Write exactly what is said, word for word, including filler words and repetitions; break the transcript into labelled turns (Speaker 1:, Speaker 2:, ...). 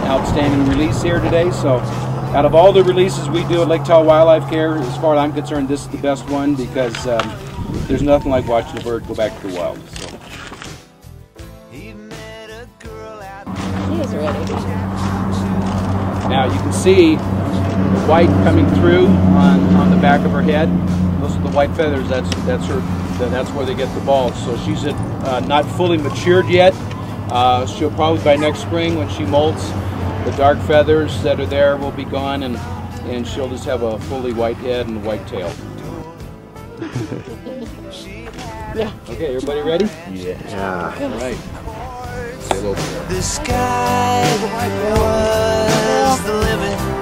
Speaker 1: outstanding release here today. So out of all the releases we do at Lake Tahoe Wildlife Care, as far as I'm concerned, this is the best one because um, there's nothing like watching a bird go back to the wild. So.
Speaker 2: He is ready.
Speaker 1: Now you can see white coming through on, on the back of her head. Those are the white feathers. That's that's her. That's where they get the balls. So she's at, uh, not fully matured yet. Uh, she'll probably by next spring when she molts, the dark feathers that are there will be gone, and and she'll just have a fully white head and a white tail.
Speaker 2: Yeah.
Speaker 1: Okay, everybody ready?
Speaker 3: Yeah.
Speaker 1: All right.
Speaker 2: The sky was the limit.